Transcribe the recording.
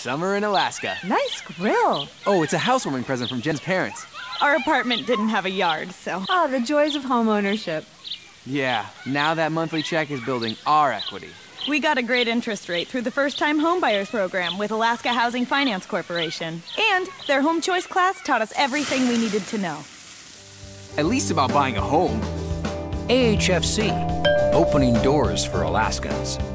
summer in Alaska. Nice grill. Oh, it's a housewarming present from Jen's parents. Our apartment didn't have a yard, so. Ah, the joys of home ownership. Yeah, now that monthly check is building our equity. We got a great interest rate through the first-time Homebuyers program with Alaska Housing Finance Corporation. And their HomeChoice class taught us everything we needed to know. At least about buying a home. AHFC, opening doors for Alaskans.